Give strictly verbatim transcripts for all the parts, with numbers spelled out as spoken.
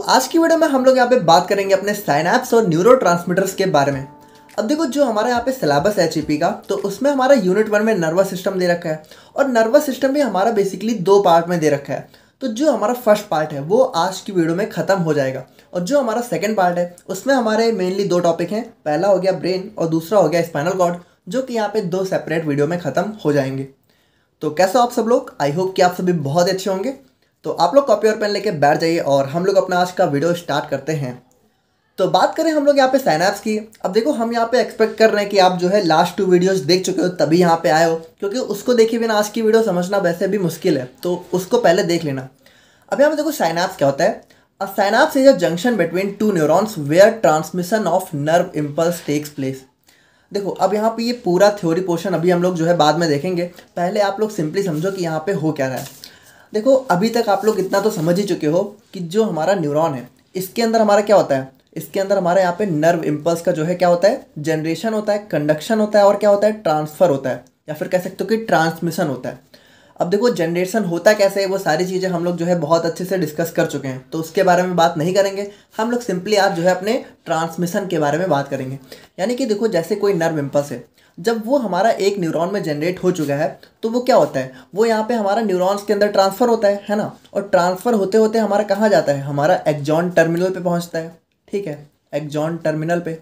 आज की वीडियो में हम लोग यहाँ पे बात करेंगे अपने साइनैप्स और न्यूरोट्रांसमीटर्स के बारे में। अब देखो, जो हमारा यहाँ पे सिलेबस है एचईपी का, तो उसमें हमारा यूनिट वन में नर्वस सिस्टम दे रखा है और नर्वस सिस्टम भी हमारा बेसिकली दो पार्ट में दे रखा है। तो जो हमारा फर्स्ट पार्ट है वो आज की वीडियो में ख़त्म हो जाएगा और जो हमारा सेकेंड पार्ट है उसमें हमारे मेनली दो टॉपिक हैं। पहला हो गया ब्रेन और दूसरा हो गया स्पाइनल कॉर्ड, जो कि यहाँ पे दो सेपरेट वीडियो में ख़त्म हो जाएंगे। तो कैसे हो आप सब लोग? आई होप कि आप सभी बहुत अच्छे होंगे। तो आप लोग कॉपी और पेन लेके बैठ जाइए और हम लोग अपना आज का वीडियो स्टार्ट करते हैं। तो बात करें हम लोग यहाँ पे साइनैप्स की। अब देखो, हम यहाँ पे एक्सपेक्ट कर रहे हैं कि आप जो है लास्ट टू वीडियोस देख चुके हो तभी यहाँ पे आए हो, क्योंकि उसको देखे बिना आज की वीडियो समझना वैसे भी मुश्किल है, तो उसको पहले देख लेना। अब यहाँ पे देखो, साइनैप्स क्या होता है। A synapse is a junction between two neurons where transmission of nerve impulse takes place. देखो, अब यहाँ पे ये पूरा थ्योरी पोर्शन अभी हम लोग जो है बाद में देखेंगे। पहले आप लोग सिंपली समझो कि यहाँ पे हो क्या रहा है। देखो, अभी तक आप लोग इतना तो समझ ही चुके हो कि जो हमारा न्यूरॉन है इसके अंदर हमारा क्या होता है। इसके अंदर हमारे यहाँ पे नर्व इम्पल्स का जो है क्या होता है, जनरेशन होता है, कंडक्शन होता है और क्या होता है, ट्रांसफ़र होता है, या फिर कह सकते हो कि ट्रांसमिशन होता है। अब देखो, जनरेशन होता कैसे है वो सारी चीज़ें हम लोग जो है बहुत अच्छे से डिस्कस कर चुके हैं, तो उसके बारे में बात नहीं करेंगे। हम लोग सिंपली आज जो है अपने ट्रांसमिशन के बारे में बात करेंगे। यानी कि देखो, जैसे कोई नर्व इम्पल्स है, जब वो हमारा एक न्यूरॉन में जनरेट हो चुका है तो वो क्या होता है, वो यहाँ पे हमारा न्यूरॉन्स के अंदर ट्रांसफ़र होता है है ना। और ट्रांसफ़र होते होते हमारा कहाँ जाता है, हमारा एक्सॉन टर्मिनल पे पहुँचता है। ठीक है, एक्सॉन टर्मिनल पे।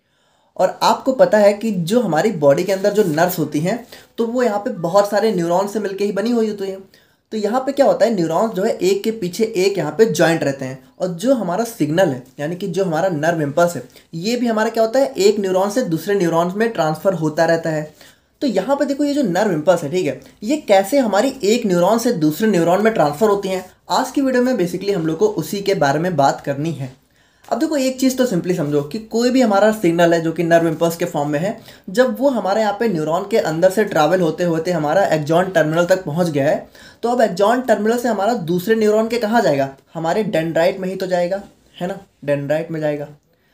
और आपको पता है कि जो हमारी बॉडी के अंदर जो नर्व्स होती हैं तो वो यहाँ पे बहुत सारे न्यूरॉन से मिलके ही बनी हुई होती हैं। तो यहाँ पे क्या होता है, न्यूरॉन्स जो है एक के पीछे एक यहाँ पे जॉइंट रहते हैं और जो हमारा सिग्नल है यानी कि जो हमारा नर्व इम्पल्स है ये भी हमारा क्या होता है, एक न्यूरॉन से दूसरे न्यूरॉन्स में ट्रांसफ़र होता रहता है। तो यहाँ पे देखो, ये जो नर्व इम्पल्स है, ठीक है, ये कैसे हमारी एक न्यूरॉन से दूसरे न्यूरॉन में ट्रांसफ़र होती हैं, आज की वीडियो में बेसिकली हम लोग को उसी के बारे में बात करनी है। अब देखो, एक चीज़ तो सिंपली समझो कि कोई भी हमारा सिग्नल है जो कि नर्व इम्पल्स के फॉर्म में है, जब वो हमारे यहाँ पे न्यूरॉन के अंदर से ट्रैवल होते होते हमारा एक्सॉन टर्मिनल तक पहुँच गया है, तो अब एक्सॉन टर्मिनल से हमारा दूसरे न्यूरॉन के कहाँ जाएगा, हमारे डेंड्राइट में ही तो जाएगा, है ना, डेंड्राइट में जाएगा।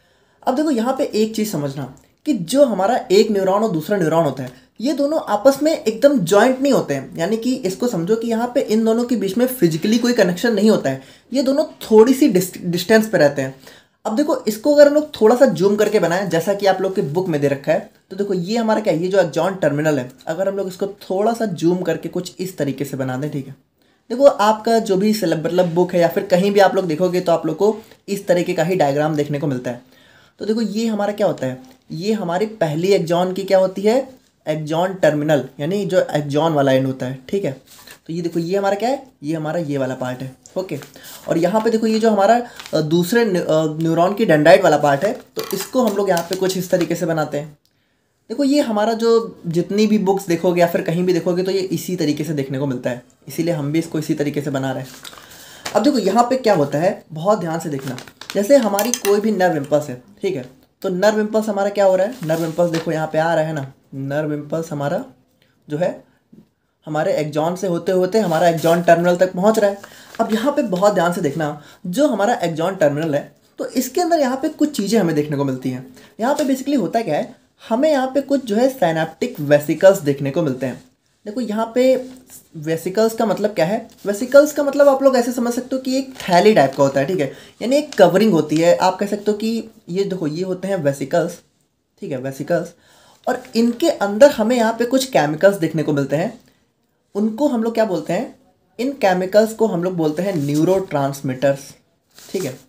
अब देखो, यहाँ पे एक चीज़ समझना कि जो हमारा एक न्यूरॉन और दूसरा न्यूरॉन होता है ये दोनों आपस में एकदम जॉइंट नहीं होते हैं। यानी कि इसको समझो कि यहाँ पे इन दोनों के बीच में फिजिकली कोई कनेक्शन नहीं होता है, ये दोनों थोड़ी सी डिस्टेंस पे रहते हैं। अब देखो, इसको अगर हम लोग थोड़ा सा जूम करके बनाएं, जैसा कि आप लोग की बुक में दे रखा है, तो देखो ये हमारा क्या है, ये जो एक्सॉन टर्मिनल है, अगर हम लोग इसको थोड़ा सा जूम करके कुछ इस तरीके से बना दें, ठीक है। देखो, आपका जो भी मतलब बुक है या फिर कहीं भी आप लोग देखोगे तो आप लोग को इस तरीके का ही डायग्राम देखने को मिलता है। तो देखो, ये हमारा क्या होता है, ये हमारी पहली एक्सॉन की क्या होती है, एक्सॉन टर्मिनल, यानी जो एक्सॉन वाला एंड होता है। ठीक है, तो ये देखो, ये हमारा क्या है, ये हमारा ये वाला पार्ट है। ओके, और यहाँ पे देखो, ये जो हमारा दूसरे न्यूरॉन की डेंड्राइट वाला पार्ट है, तो इसको हम लोग यहाँ पे कुछ इस तरीके से बनाते हैं। देखो, ये हमारा जो जितनी भी बुक्स देखोगे या फिर कहीं भी देखोगे तो ये इसी तरीके से देखने को मिलता है, इसीलिए हम भी इसको इसी तरीके से बना रहे हैं। अब देखो, यहाँ पे क्या होता है, बहुत ध्यान से देखना। जैसे हमारी कोई भी नर्व इम्पल्स है, ठीक है, तो नर्व इम्पल्स हमारा क्या हो रहा है, नर्व इम्पल्स देखो यहाँ पे आ रहा है ना, नर्व इम्पल्स हमारा जो है हमारे एक्सॉन से होते होते हमारा एक्सॉन टर्मिनल तक पहुंच रहा है। अब यहाँ पे बहुत ध्यान से देखना, जो हमारा एक्सॉन टर्मिनल है तो इसके अंदर यहाँ पे कुछ चीज़ें हमें देखने को मिलती हैं। यहाँ पे बेसिकली होता क्या है, हमें यहाँ पे कुछ जो है साइनेप्टिक वेसिकल्स देखने को मिलते हैं। देखो, यहाँ पे वेसिकल्स का मतलब क्या है, वेसिकल्स का मतलब आप लोग ऐसे समझ सकते हो कि एक थैली टाइप का होता है, ठीक है, यानी एक कवरिंग होती है। आप कह सकते हो कि ये देखो, ये होते हैं वेसिकल्स, ठीक है, वेसिकल्स, और इनके अंदर हमें यहाँ पे कुछ केमिकल्स देखने को मिलते हैं। उनको हम लोग क्या बोलते हैं, इन केमिकल्स को हम लोग बोलते हैं न्यूरोट्रांसमीटर्स। ठीक है,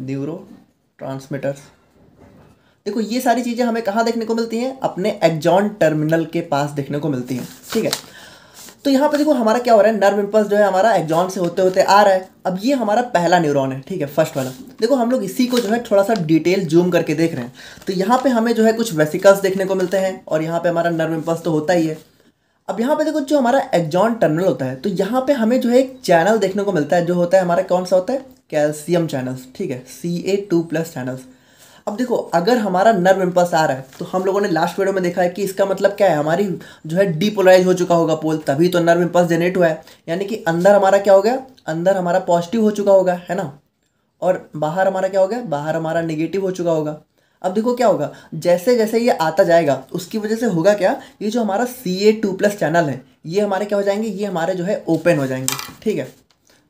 न्यूरोट्रांसमीटर्स। देखो, ये सारी चीज़ें हमें कहाँ देखने को मिलती हैं, अपने एक्सॉन टर्मिनल के पास देखने को मिलती हैं। ठीक है, तो यहाँ पे देखो हमारा क्या हो रहा है, नर्व इम्पल्स जो है हमारा एक्सॉन से होते होते आ रहा है। अब ये हमारा पहला न्यूरॉन है, ठीक है, फर्स्ट वाला। देखो, हम लोग इसी को जो है थोड़ा सा डिटेल जूम करके देख रहे हैं, तो यहाँ पे हमें जो है कुछ वेसिकल्स देखने को मिलते हैं और यहाँ पे हमारा नर्व इम्पल्स तो होता ही है। अब यहाँ पे देखो, जो हमारा एक्सॉन टर्मिनल होता है तो यहाँ पे हमें जो है एक चैनल देखने को मिलता है, जो होता है हमारा कौन सा होता है, कैल्शियम चैनल्स। ठीक है, C A two plus channels. अब देखो, अगर हमारा नर्व इम्पल्स आ रहा है तो हम लोगों ने लास्ट वीडियो में देखा है कि इसका मतलब क्या है, हमारी जो है डीपोलराइज हो चुका होगा पोल, तभी तो नर्व इम्पल्स जनरेट हुआ है। यानी कि अंदर हमारा क्या हो गया, अंदर हमारा पॉजिटिव हो चुका होगा, है ना, और बाहर हमारा क्या हो गया, बाहर हमारा निगेटिव हो चुका होगा। अब देखो क्या होगा, जैसे जैसे ये आता जाएगा उसकी वजह से होगा क्या, ये जो हमारा C A two plus channel है ये हमारे क्या हो जाएंगे, ये हमारे जो है ओपन हो जाएंगे। ठीक है,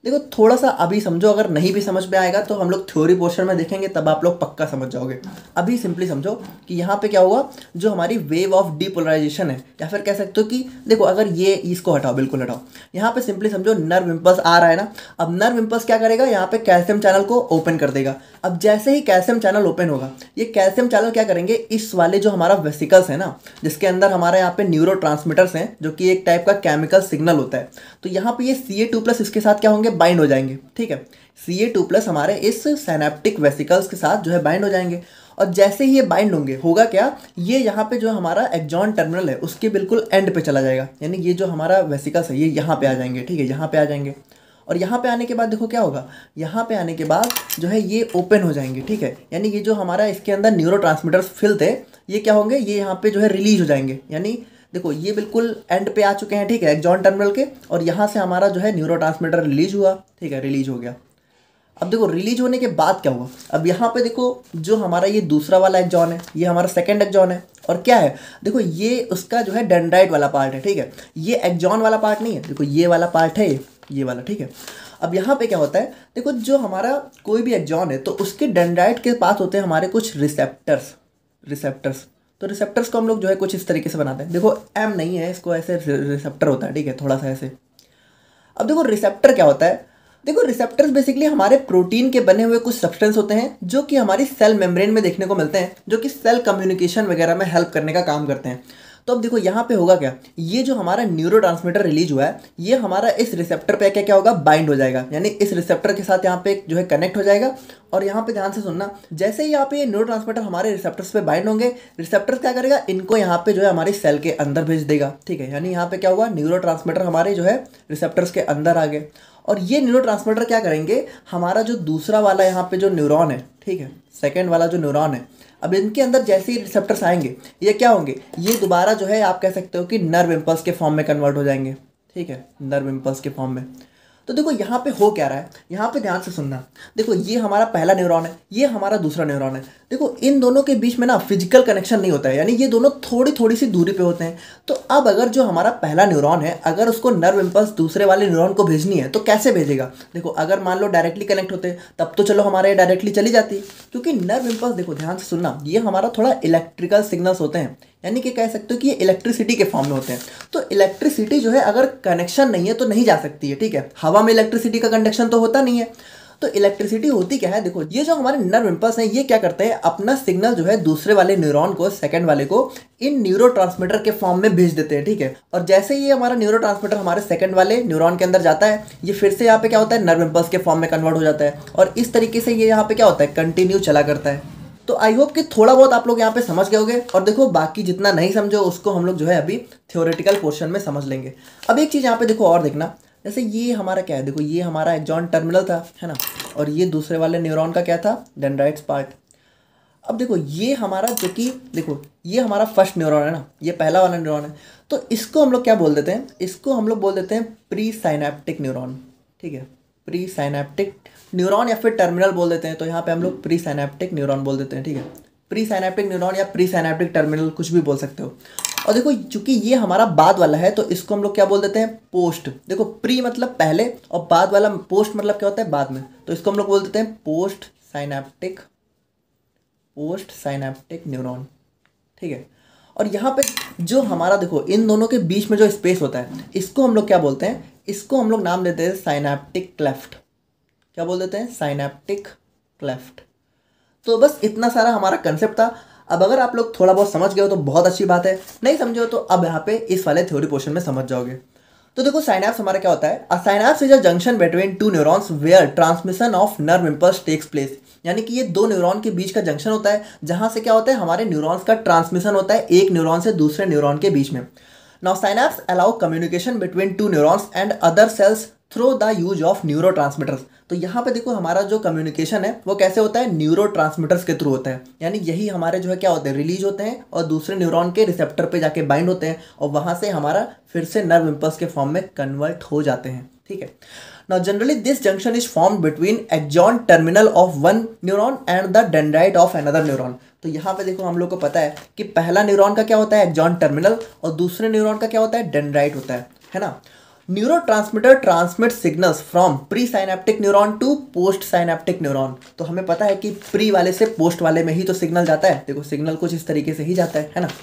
देखो थोड़ा सा अभी समझो, अगर नहीं भी समझ में आएगा तो हम लोग थ्योरी पोर्शन में देखेंगे, तब आप लोग पक्का समझ जाओगे। अभी सिंपली समझो कि यहाँ पे क्या हुआ, जो हमारी वेव ऑफ डीपोलराइजेशन है, या फिर कह सकते हो कि देखो अगर ये इसको हटाओ, बिल्कुल हटाओ, यहाँ पे सिंपली समझो नर्व इम्पल्स आ रहा है ना। अब नर्व इम्पल्स क्या करेगा, यहाँ पे कैल्शियम चैनल को ओपन कर देगा। अब जैसे ही कैल्शियम चैनल ओपन होगा, ये कैल्शियम चैनल क्या करेंगे, इस वाले जो हमारा वेसिकल्स है ना, जिसके अंदर हमारे यहाँ पे न्यूरो ट्रांसमीटर्स हैं, जो कि एक टाइप का केमिकल सिग्नल होता है, तो यहाँ पे ये सी ए टू प्लस इसके साथ क्या होंगे, बाइंड हो जाएंगे। ठीक है, सी ए टू प्लस हमारे इस साइनेप्टिक वेसिकल्स के साथ जो है बाइंड हो जाएंगे। और जैसे ही ये बाइंड होंगे, होगा क्या, ये यहाँ पे जो हमारा एक्सॉन टर्मिनल है उसके बिल्कुल एंड पे चला जाएगा, यानी ये जो हमारा वेसिकल्स है ये यहाँ पे आ जाएंगे। ठीक है, यहाँ पे आ जाएंगे, और यहाँ पे आने के बाद देखो क्या होगा, यहाँ पे आने के बाद जो है ये ओपन हो जाएंगे। ठीक है, यानी ये जो हमारा इसके अंदर न्यूरो ट्रांसमीटर्स फिल थे, ये क्या होंगे, ये यहाँ पे जो है रिलीज हो जाएंगे। यानी देखो ये बिल्कुल एंड पे आ चुके हैं। ठीक है, एक्सॉन टर्मिनल के, और यहाँ से हमारा जो है न्यूरो ट्रांसमीटर रिलीज हुआ। ठीक है, रिलीज हो गया। अब देखो रिलीज होने के बाद क्या हुआ, अब यहाँ पे देखो जो हमारा ये दूसरा वाला एक्सॉन है, ये हमारा सेकंड एक्सॉन है, और क्या है, देखो ये उसका जो है डेंड्राइट वाला पार्ट है। ठीक है, ये एक्सॉन वाला पार्ट नहीं है, देखो ये वाला पार्ट है, ये वाला। ठीक है, अब यहाँ पे क्या होता है, देखो जो हमारा कोई भी एक्सॉन है तो उसके डेंड्राइट के पास होते हैं हमारे कुछ रिसेप्टर्स। रिसेप्टर्स तो रिसेप्टर्स को हम लोग जो है कुछ इस तरीके से बनाते हैं। देखो एम नहीं है, इसको ऐसे रिसेप्टर होता है। ठीक है, थोड़ा सा ऐसे। अब देखो रिसेप्टर क्या होता है, देखो रिसेप्टर्स बेसिकली हमारे प्रोटीन के बने हुए कुछ सब्सटेंस होते हैं, जो कि हमारी सेल मेम्ब्रेन में देखने को मिलते हैं, जो कि सेल कम्युनिकेशन वगैरह में हेल्प करने का काम करते हैं। तो अब देखो यहाँ पे होगा क्या, ये जो हमारा न्यूरोट्रांसमीटर रिलीज हुआ है, ये हमारा इस रिसेप्टर पे क्या क्या होगा, बाइंड हो जाएगा। यानी इस रिसेप्टर के साथ यहाँ पे जो है कनेक्ट हो जाएगा। और यहाँ पे ध्यान से सुनना, जैसे ही यहाँ पे ये न्यूरोट्रांसमीटर हमारे रिसेप्टर्स पे बाइंड होंगे, रिसेप्टर्स क्या करेगा, इनको यहाँ पे जो है हमारी सेल के अंदर भेज देगा। ठीक है, यानी यहाँ पे क्या हुआ, न्यूरोट्रांसमीटर हमारे जो है रिसेप्टर्स के अंदर आ गए, और ये न्यूरोट्रांसमीटर क्या करेंगे, हमारा जो दूसरा वाला यहाँ पे जो न्यूरॉन है, ठीक है, सेकेंड वाला जो न्यूरॉन है, अब इनके अंदर जैसे ही रिसेप्टर्स आएंगे, ये क्या होंगे, ये दोबारा जो है आप कह सकते हो कि नर्व इम्पल्स के फॉर्म में कन्वर्ट हो जाएंगे। ठीक है, नर्व इम्पल्स के फॉर्म में। तो देखो यहाँ पे हो क्या रहा है, यहाँ पे ध्यान से सुनना। देखो ये हमारा पहला न्यूरॉन है, ये हमारा दूसरा न्यूरॉन है। देखो इन दोनों के बीच में ना फिजिकल कनेक्शन नहीं होता है, यानी ये दोनों थोड़ी थोड़ी सी दूरी पे होते हैं। तो अब अगर जो हमारा पहला न्यूरॉन है, अगर उसको नर्व इम्पल्स दूसरे वाले न्यूरॉन को भेजनी है तो कैसे भेजेगा। देखो अगर मान लो डायरेक्टली कनेक्ट होते तब तो चलो हमारे डायरेक्टली चली जाती, क्योंकि नर्व इम्पल्स देखो ध्यान से सुनना, ये हमारा थोड़ा इलेक्ट्रिकल सिग्नल्स होते हैं, यानी कि कह सकते हो कि ये इलेक्ट्रिसिटी के फॉर्म में होते हैं। तो इलेक्ट्रिसिटी जो है अगर कनेक्शन नहीं है तो नहीं जा सकती है। ठीक है, हवा में इलेक्ट्रिसिटी का कंडक्शन तो होता नहीं है। तो इलेक्ट्रिसिटी होती क्या है, देखो ये जो हमारे नर्व इम्पल्स हैं, ये क्या करते हैं, अपना सिग्नल जो है दूसरे वाले न्यूरॉन को, सेकंड वाले को, इन न्यूरोट्रांसमीटर के फॉर्म में भेज देते हैं। ठीक है, और जैसे ये हमारा न्यूरोट्रांसमीटर हमारे सेकंड वाले न्यूरॉन के अंदर जाता है, ये फिर से यहाँ पे क्या होता है, नर्व इम्पल्स के फॉर्म में कन्वर्ट हो जाता है, और इस तरीके से ये यहाँ पे क्या होता है, कंटिन्यू चला करता है। तो आई होप कि थोड़ा बहुत आप लोग यहाँ पे समझ गए होंगे। और देखो बाकी जितना नहीं समझो उसको हम लोग जो है अभी थ्योरेटिकल पोर्शन में समझ लेंगे। अब एक चीज़ यहाँ पे देखो और देखना, जैसे ये हमारा क्या है, देखो ये हमारा एक्सॉन टर्मिनल था, है ना, और ये दूसरे वाले न्यूरॉन का क्या था, डेंड्राइट्स पार्ट। अब देखो ये हमारा जो कि देखो ये हमारा फर्स्ट न्यूरॉन है ना, ये पहला वाला न्यूरॉन है, तो इसको हम लोग क्या बोल देते हैं, इसको हम लोग बोल देते हैं प्री साइनेप्टिक न्यूरॉन। ठीक है, प्री साइनेप्टिक न्यूरॉन या फिर टर्मिनल बोल देते हैं, तो यहाँ पे हम लोग प्री साइनेप्टिक न्यूरॉन बोल देते हैं। ठीक है, प्री साइनेप्टिक न्यूरॉन या प्री साइनेप्टिक टर्मिनल कुछ भी बोल सकते हो। और देखो चूंकि ये हमारा बाद वाला है तो इसको हम लोग क्या बोल देते हैं, पोस्ट। देखो प्री मतलब पहले और बाद वाला पोस्ट मतलब क्या होता है, बाद में, तो इसको हम लोग बोल देते हैं postsynaptic, postsynaptic neuron. ठीक है, और यहाँ पे जो हमारा देखो इन दोनों के बीच में जो स्पेस होता है, इसको हम लोग क्या बोलते हैं, इसको हम लोग नाम देते हैं साइनेप्टिक क्लेफ्ट। क्या बोल देते हैं, साइनेप्टिक क्लेफ्ट। तो बस इतना सारा हमारा कंसेप्ट था। अब अगर आप लोग थोड़ा बहुत समझ गए हो तो बहुत अच्छी बात है, नहीं समझे हो तो अब यहाँ पे इस वाले थ्योरी पोर्शन में समझ जाओगे। तो देखो साइनैप्स हमारा क्या होता है, a synapse is a junction between two neurons where transmission of nerve impulse takes place. यानी कि ये दो न्यूरॉन के बीच का जंक्शन होता है, जहाँ से क्या होता है, हमारे न्यूरॉन्स का ट्रांसमिशन होता है एक न्यूरॉन से दूसरे न्यूरॉन के बीच में। Now synapse allow communication between two neurons and other cells through the use of neurotransmitters. तो यहाँ पे देखो हमारा जो कम्युनिकेशन है वो कैसे होता है, न्यूरोट्रांसमीटर्स के थ्रू होता है। यानी यही हमारे जो है क्या होते हैं, रिलीज होते हैं और दूसरे न्यूरॉन के रिसेप्टर पे जाके बाइंड होते हैं, और वहाँ से हमारा फिर से नर्व इम्पल्स के फॉर्म में कन्वर्ट हो जाते हैं। ठीक है, now generally this junction is formed between axon terminal of one neuron and the dendrite of another neuron. तो यहाँ पे देखो हम लोग को पता है कि पहला न्यूरॉन का क्या होता है, एक्सॉन टर्मिनल, और दूसरे न्यूरॉन का क्या होता है, डेंड्राइट होता है है ना। Neurotransmitter transmit signals from presynaptic neuron to postsynaptic neuron. तो हमें पता है कि प्री वाले से पोस्ट वाले में ही तो सिग्नल जाता है। देखो सिग्नल कुछ इस तरीके से ही जाता है है ना।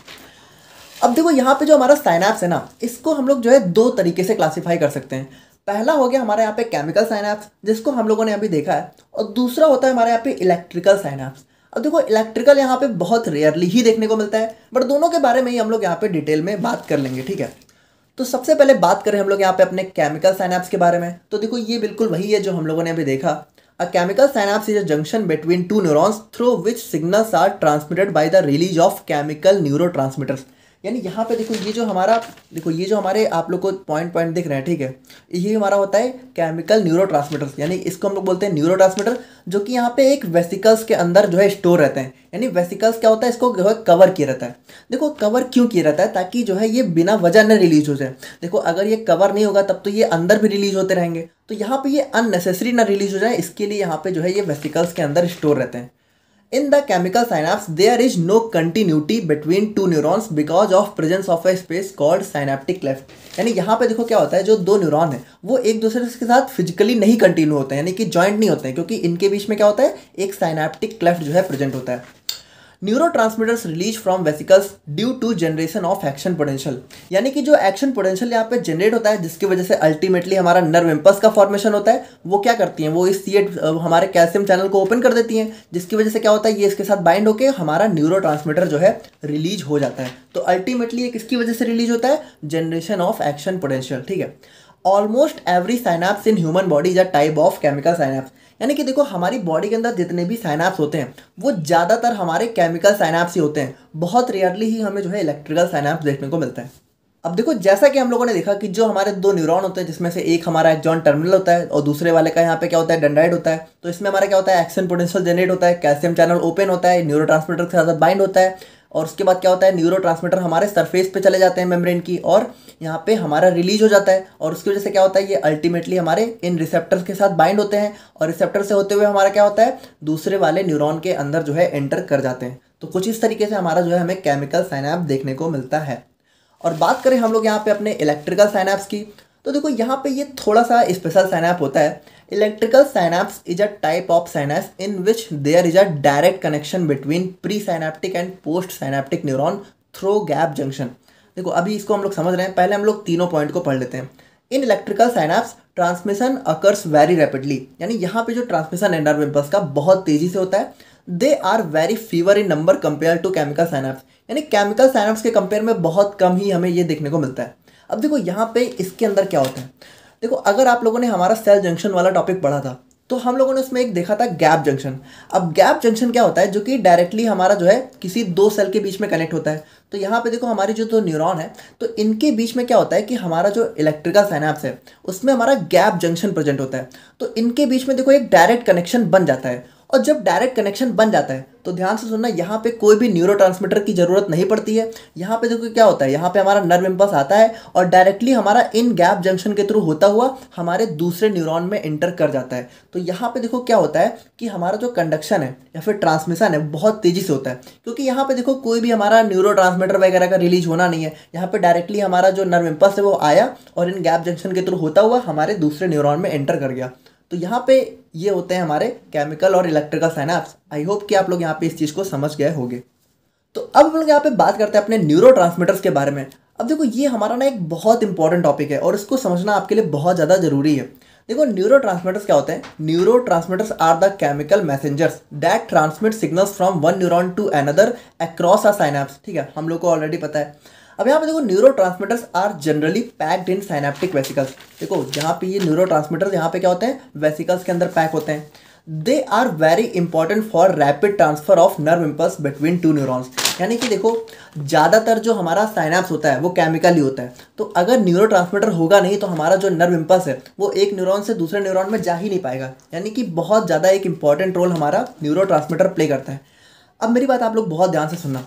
अब देखो यहाँ पे जो हमारा साइनैप्स है ना, इसको हम लोग जो है दो तरीके से क्लासीफाई कर सकते हैं। पहला हो गया हमारे यहाँ पे केमिकल साइनैप्स, जिसको हम लोगों ने अभी देखा है, और दूसरा होता है हमारे यहाँ पे इलेक्ट्रिकल साइनैप्स। अब देखो इलेक्ट्रिकल यहाँ पे बहुत रेयरली ही देखने को मिलता है, बट दोनों के बारे में ही हम लोग यहाँ पे डिटेल में बात कर लेंगे, ठीक है। तो सबसे पहले बात करें हम लोग यहाँ पे अपने केमिकल साइनैप्स के बारे में, तो देखो ये बिल्कुल वही है जो हम लोगों ने अभी देखा। A chemical synapse is a junction between two neurons through which signals are transmitted by the release of chemical neurotransmitters. यानी यहाँ पे देखो ये जो हमारा देखो ये जो हमारे आप लोग को पॉइंट पॉइंट दिख रहे हैं, ठीक है, ये हमारा होता है केमिकल न्यूरोट्रांसमीटर्स, यानी इसको हम लोग बोलते हैं न्यूरोट्रांसमीटर, जो कि यहाँ पे एक वेसिकल्स के अंदर जो है स्टोर रहते हैं। यानी वेसिकल्स क्या होता है, इसको जो है कवर किया रहता है। देखो कवर क्यों किया रहता है, ताकि जो है ये बिना वजह न रिलीज हो जाए। देखो अगर ये कवर नहीं होगा तब तो ये अंदर भी रिलीज होते रहेंगे, तो यहाँ पे ये अननेसेसरी ना रिलीज हो जाए, इसके लिए यहाँ पे जो है ये वेसिकल्स के अंदर स्टोर रहते हैं। In the chemical synapse, there is no continuity between two neurons because of presence of a space called synaptic cleft। यानी यहाँ पे देखो क्या होता है, जो दो न्यूरॉन है वो एक दूसरे के साथ फिजिकली नहीं कंटिन्यू होते हैं, यानी कि जॉइंट नहीं होते हैं, क्योंकि इनके बीच में क्या होता है, एक साइनेप्टिक क्लेफ्ट जो है प्रेजेंट होता है। Neurotransmitters release from vesicles due to generation of action potential. यानी कि जो एक्शन पोटेंशियल यहाँ पे जनरेट होता है, जिसकी वजह से अल्टीमेटली हमारा नर्व इम्पल्स का फॉर्मेशन होता है, वो क्या करती हैं, वो इस सी हमारे कैल्शियम चैनल को ओपन कर देती हैं, जिसकी वजह से क्या होता है, ये इसके साथ बाइंड होकर हमारा न्यूरोट्रांसमीटर जो है रिलीज हो जाता है। तो अल्टीमेटली ये किसकी वजह से रिलीज होता है, जनरेशन ऑफ एक्शन पोटेंशियल, ठीक है। Almost every synapse in human body is a type of chemical synapse. यानी कि देखो हमारी बॉडी के अंदर जितने भी साइनैप्स होते हैं वो ज़्यादातर हमारे केमिकल साइनैप्स ही होते हैं। बहुत रेयरली ही हमें जो है इलेक्ट्रिकल साइनैप्स देखने को मिलता है। अब देखो जैसा कि हम लोगों ने देखा कि जो हमारे दो न्यूरॉन होते हैं, जिसमें से एक हमारा एक्सॉन टर्मिनल होता है और दूसरे वाले का यहाँ पे क्या होता है, डेंड्राइट होता है। तो इसमें हमारा क्या होता है, एक्शन पोटेंशियल जनरेट होता है, कैल्शियम चैनल ओपन होता है, न्यूरोट्रांसमीटर के साथ बाइंड होता है, और उसके बाद क्या होता है, न्यूरोट्रांसमीटर हमारे सरफेस पे चले जाते हैं मेम्ब्रेन की, और यहाँ पे हमारा रिलीज हो जाता है। और उसकी वजह से क्या होता है, ये अल्टीमेटली हमारे इन रिसेप्टर्स के साथ बाइंड होते हैं, और रिसेप्टर से होते हुए हमारा क्या होता है, दूसरे वाले न्यूरॉन के अंदर जो है एंटर कर जाते हैं। तो कुछ इस तरीके से हमारा जो है हमें केमिकल साइनैप्स देखने को मिलता है। और बात करें हम लोग यहाँ पे अपने इलेक्ट्रिकल साइनैप्स की, तो देखो यहाँ पे ये थोड़ा सा स्पेशल साइनैप होता है। Electrical synapse is a type of synapse in which there is a direct connection between presynaptic and postsynaptic neuron through gap junction. देखो अभी इसको हम लोग समझ रहे हैं, पहले हम लोग तीनों पॉइंट को पढ़ लेते हैं। In electrical synapse transmission occurs very rapidly. यानी यहाँ पे जो ट्रांसमिशन है नर्व इम्पल्स का बहुत तेजी से होता है। They are very fewer in number compare to chemical synapse. यानी केमिकल साइनैप्स के कंपेयर में बहुत कम ही हमें ये देखने को मिलता है। अब देखो यहाँ पे इसके अंदर क्या होता है, देखो अगर आप लोगों ने हमारा सेल जंक्शन वाला टॉपिक पढ़ा था तो हम लोगों ने उसमें एक देखा था गैप जंक्शन। अब गैप जंक्शन क्या होता है, जो कि डायरेक्टली हमारा जो है किसी दो सेल के बीच में कनेक्ट होता है। तो यहाँ पे देखो हमारी जो दो न्यूरॉन है, तो इनके बीच में क्या होता है कि हमारा जो इलेक्ट्रिकल साइनैप्स है उसमें हमारा गैप जंक्शन प्रेजेंट होता है। तो इनके बीच में देखो एक डायरेक्ट कनेक्शन बन जाता है, और जब डायरेक्ट कनेक्शन बन जाता है तो ध्यान से सुनना, यहाँ पे कोई भी न्यूरोट्रांसमीटर की ज़रूरत नहीं पड़ती है। यहाँ पे देखो क्या होता है, यहाँ पे हमारा नर्व इम्पल्स आता है और डायरेक्टली हमारा इन गैप जंक्शन के थ्रू होता हुआ हमारे दूसरे न्यूरॉन में एंटर कर जाता है। तो यहाँ पे देखो क्या होता है कि हमारा जो कंडक्शन है या फिर ट्रांसमिशन है बहुत तेज़ी से होता है, क्योंकि यहाँ पे देखो कोई भी हमारा न्यूरोट्रांसमीटर वगैरह का रिलीज होना नहीं है। यहाँ पे डायरेक्टली हमारा जो नर्व इम्पल्स है वो आया और इन गैप जंक्शन के थ्रू होता हुआ हमारे दूसरे न्यूरॉन में एंटर कर गया। तो यहाँ पे ये होते हैं हमारे केमिकल और इलेक्ट्रिकल साइनैप्स। आई होप कि आप लोग यहाँ पे इस चीज़ को समझ गए होंगे। तो अब हम लोग यहाँ पे बात करते हैं अपने न्यूरोट्रांसमीटर्स के बारे में। अब देखो ये हमारा ना एक बहुत इंपॉर्टेंट टॉपिक है और इसको समझना आपके लिए बहुत ज़्यादा ज़रूरी है। देखो न्यूरोट्रांसमीटर्स क्या होते हैं, neurotransmitters are the chemical messengers that transmit signals from one neuron to another across a synapse. ठीक है, हम लोग को ऑलरेडी पता है। अब यहाँ पे देखो neurotransmitters are generally packed in synaptic vesicles. देखो यहाँ पे ये न्यूरोट्रांसमीटर्स यहाँ पे क्या होते हैं, वेसिकल्स के अंदर पैक होते हैं। They are very important for rapid transfer of nerve impulse between two neurons. यानी कि देखो ज़्यादातर जो हमारा साइनैप्स होता है वो केमिकल ही होता है। तो अगर न्यूरोट्रांसमीटर होगा नहीं तो हमारा जो नर्व इम्पल्स है वो एक न्यूरॉन से दूसरे न्यूरॉन में जा ही नहीं पाएगा। यानी कि बहुत ज़्यादा एक इंपॉर्टेंट रोल हमारा न्यूरोट्रांसमीटर प्ले करता है। अब मेरी बात आप लोग बहुत ध्यान से सुनना।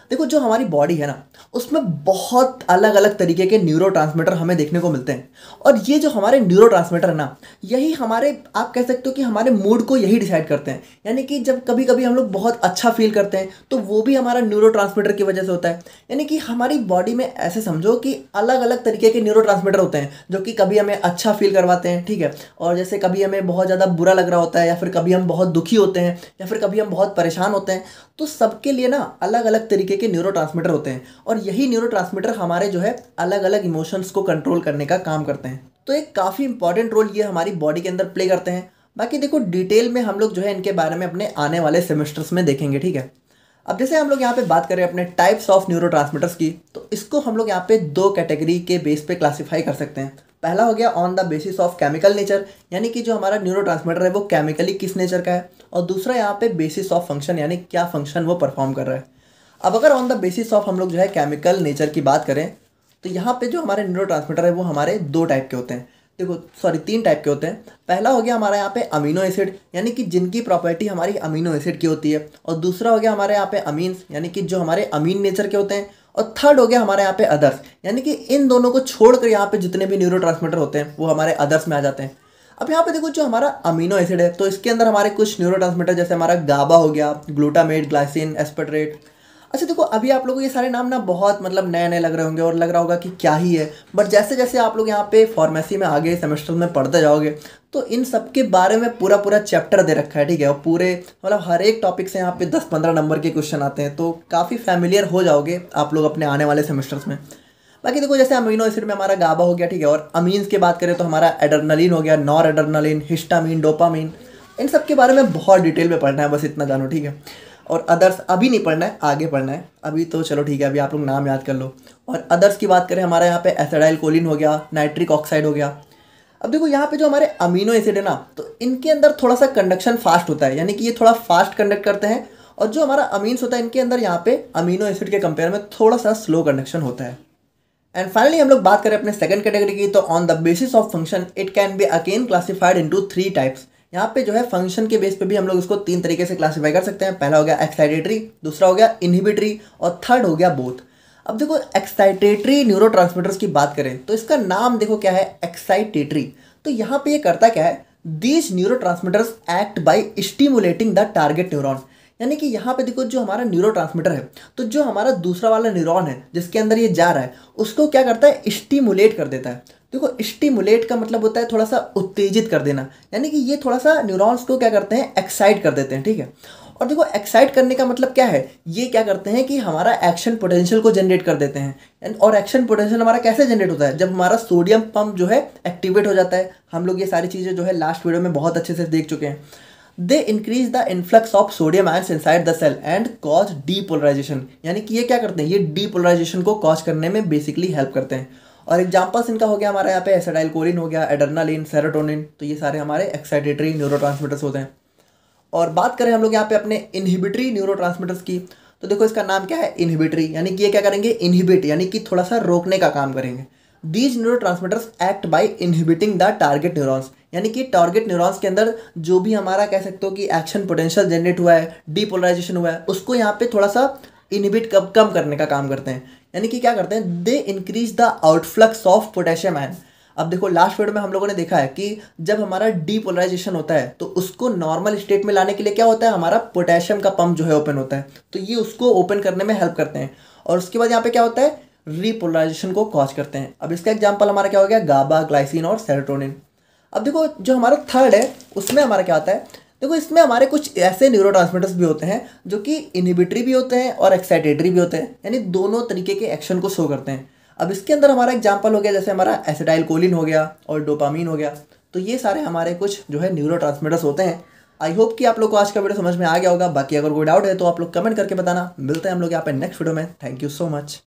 देखो जो हमारी बॉडी है ना, उसमें बहुत अलग अलग तरीके के न्यूरोट्रांसमीटर हमें देखने को मिलते हैं। और ये जो हमारे न्यूरोट्रांसमीटर है ना, यही हमारे, आप कह सकते हो कि हमारे मूड को यही डिसाइड करते हैं। यानी कि जब कभी कभी हम लोग बहुत अच्छा फील करते हैं तो वो भी हमारा न्यूरोट्रांसमीटर की वजह से होता है। यानी कि हमारी बॉडी में ऐसे समझो कि अलग अलग तरीके के न्यूरोट्रांसमीटर होते हैं जो कि कभी हमें अच्छा फील करवाते हैं, ठीक है। और जैसे कभी हमें बहुत ज़्यादा बुरा लग रहा होता है, या फिर कभी हम बहुत दुखी होते हैं, या फिर कभी हम बहुत परेशान होते हैं, तो सबके लिए ना अलग अलग तरीके के न्यूरोट्रांसमीटर होते हैं। और यही न्यूरोट्रांसमीटर हमारे जो है अलग अलग इमोशंस को कंट्रोल करने का काम करते हैं। तो एक काफ़ी इंपॉर्टेंट रोल ये हमारी बॉडी के अंदर प्ले करते हैं। बाकी देखो डिटेल में हम लोग जो है इनके बारे में अपने आने वाले सेमेस्टर्स में देखेंगे, ठीक है। अब जैसे हम लोग यहाँ पे बात करें अपने टाइप्स ऑफ न्यूरोट्रांसमीटर्स की, तो इसको हम लोग यहाँ पे दो कैटेगरी के बेस पे क्लासिफाई कर सकते हैं। पहला हो गया on the basis of chemical nature, यानी कि जो हमारा न्यूरोट्रांसमीटर है वो केमिकली किस नेचर का है। और दूसरा यहाँ पे बेसिस ऑफ फंक्शन, यानी क्या फंक्शन वो परफॉर्म कर रहा है। अब अगर ऑन द बेसिस ऑफ हम लोग जो है केमिकल नेचर की बात करें, तो यहाँ पे जो हमारे न्यूरोट्रांसमीटर है वो हमारे दो टाइप के होते हैं। देखो सॉरी तीन टाइप के होते हैं। पहला हो गया हमारे यहाँ पे अमीनो एसिड, यानी कि जिनकी प्रॉपर्टी हमारी अमीनो एसिड की होती है। और दूसरा हो गया हमारे यहाँ पे अमीन्स, यानी कि जो हमारे अमीन नेचर के होते हैं। और थर्ड हो गया हमारे यहाँ पे अदर्स, यानी कि इन दोनों को छोड़कर यहाँ पे जितने भी न्यूरोट्रांसमीटर होते हैं वो हमारे अदर्स में आ जाते हैं। अब यहाँ पे देखो जो हमारा अमीनो एसिड है, तो इसके अंदर हमारे कुछ न्यूरोट्रांसमीटर जैसे हमारा गाबा हो गया, ग्लूटामेट, ग्लाइसिन, एस्पेरेट। अच्छा देखो अभी आप लोगों को ये सारे नाम ना बहुत मतलब नए नए लग रहे होंगे और लग रहा होगा कि क्या ही है, बट जैसे जैसे आप लोग यहाँ पे फार्मेसी में आगे सेमेस्टर में पढ़ते जाओगे तो इन सब के बारे में पूरा पूरा चैप्टर दे रखा है, ठीक है। और पूरे मतलब हर एक टॉपिक से यहाँ पे दस पंद्रह नंबर के क्वेश्चन आते हैं, तो काफ़ी फैमिलियर हो जाओगे आप लोग अपने आने वाले सेमेस्टर्स में। बाकी देखो जैसे अमीनो एसिड में हमारा गाबा हो गया, ठीक है। और अमीन्स की बात करें तो हमारा एड्रेनलिन हो गया, नॉर एड्रेनलिन, हिस्टामिन, डोपामिन। इन सब के बारे में बहुत डिटेल में पढ़ना है, बस इतना जानो, ठीक है। और अदर्स अभी नहीं पढ़ना है, आगे पढ़ना है। अभी तो चलो ठीक है, अभी आप लोग नाम याद कर लो। और अदर्स की बात करें हमारे यहाँ पे एसिडाइल कोलिन हो गया, नाइट्रिक ऑक्साइड हो गया। अब देखो यहाँ पे जो हमारे अमीनो एसिड है ना, तो इनके अंदर थोड़ा सा कंडक्शन फास्ट होता है, यानी कि ये थोड़ा फास्ट कंडक्ट करते हैं। और जो हमारा अमीन्स होता है इनके अंदर यहाँ पे अमीनो एसिड के कंपेयर में थोड़ा सा स्लो कंडक्शन होता है। एंड फाइनली हम लोग बात करें अपने सेकंड कैटेगरी की, तो on the basis of function it can be again classified into three types. यहाँ पे जो है फंक्शन के बेस पे भी हम लोग इसको तीन तरीके से क्लासिफाई कर सकते हैं। पहला हो गया एक्साइटेटरी, दूसरा हो गया इनहिबिटरी, और थर्ड हो गया बोथ। अब देखो एक्साइटेटरी न्यूरोट्रांसमीटर्स की बात करें तो इसका नाम देखो क्या है, एक्साइटेटरी। तो यहाँ पे ये करता क्या है, these neurotransmitters act by stimulating the target neuron. यानी कि यहाँ पे देखो जो हमारा न्यूरोट्रांसमीटर है, तो जो हमारा दूसरा वाला न्यूरॉन है जिसके अंदर ये जा रहा है, उसको क्या करता है, स्टिमुलेट कर देता है। देखो स्टिमुलेट का मतलब होता है थोड़ा सा उत्तेजित कर देना, यानी कि ये थोड़ा सा न्यूरॉन्स को क्या करते हैं, एक्साइट कर देते हैं, ठीक है। और देखो एक्साइट करने का मतलब क्या है, ये क्या करते हैं कि हमारा एक्शन पोटेंशियल को जनरेट कर देते हैं। और एक्शन पोटेंशियल हमारा कैसे जनरेट होता है, जब हमारा सोडियम पंप जो है एक्टिवेट हो जाता है। हम लोग ये सारी चीज़ें जो है लास्ट वीडियो में बहुत अच्छे से देख चुके हैं। They increase the influx of sodium ions inside the cell and cause depolarisation. यानी कि ये क्या करते हैं, ये डीपोलराइजेशन को कॉज करने में बेसिकली हेल्प करते हैं। और एग्जांपल्स इनका हो गया हमारे यहाँ पे एसिडाइल कोलिन हो गया, एड्रेनालिन, सेरोटोनिन। तो ये सारे हमारे एक्साइटेटरी न्यूरोट्रांसमीटर्स होते हैं। और बात करें हम लोग यहाँ पे अपने इनहिबिटरी न्यूरोट्रांसमीटर्स की, तो देखो इसका नाम क्या है, इनहिबिटरी। यानी कि ये क्या करेंगे, इनहिबिट, यानी कि थोड़ा सा रोकने का काम करेंगे। These neurotransmitters act by inhibiting the target neurons. यानी कि टारगेट न्यूरॉन्स के अंदर जो भी हमारा कह सकते हो कि एक्शन पोटेंशियल जनरेट हुआ है, डीपोलराइजेशन हुआ है, उसको यहाँ पे थोड़ा सा इनहिबिट कम कम करने का काम करते हैं। यानी कि क्या करते हैं, they increase the outflux of potassium ion. अब देखो लास्ट वीडियो में हम लोगों ने देखा है कि जब हमारा डीपोलराइजेशन होता है तो उसको नॉर्मल स्टेट में लाने के लिए क्या होता है, हमारा पोटेशियम का पंप जो है ओपन होता है। तो ये उसको ओपन करने में हेल्प करते हैं। और उसके बाद यहाँ पे क्या होता है, रीपोलराइजेशन को कॉज करते हैं। अब इसका एग्जाम्पल हमारा क्या हो गया, गाबा, ग्लाइसिन और सेरोटोनिन। अब देखो जो हमारा थर्ड है उसमें हमारा क्या आता है, देखो इसमें हमारे कुछ ऐसे न्यूरोट्रांसमीटर्स भी होते हैं जो कि इनहिबिटरी भी होते हैं और एक्साइटेटरी भी होते हैं, यानी दोनों तरीके के एक्शन को शो करते हैं। अब इसके अंदर हमारा एग्जांपल हो गया जैसे हमारा एसिडाइल कोलिन हो गया और डोपामीन हो गया। तो ये सारे हमारे कुछ जो है न्यूरोट्रांसमीटर्स होते हैं। आई होप कि आप लोग को आज का वीडियो समझ में आ गया होगा। बाकी अगर कोई डाउट है तो आप लोग कमेंट करके बताना। मिलते हैं हम लोग यहाँ पे नेक्स्ट वीडियो में। Thank you so much.